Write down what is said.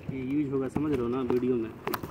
ये यूज होगा, समझ रहे हो ना वीडियो में।